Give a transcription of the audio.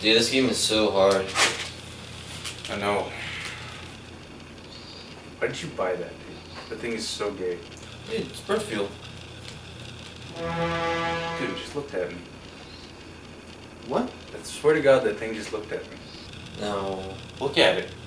Dude, this game is so hard. I know. Why did you buy that, dude? That thing is so gay. Dude, it's bird fuel. Dude, it just looked at me. What? I swear to God, that thing just looked at me. No. Look at it.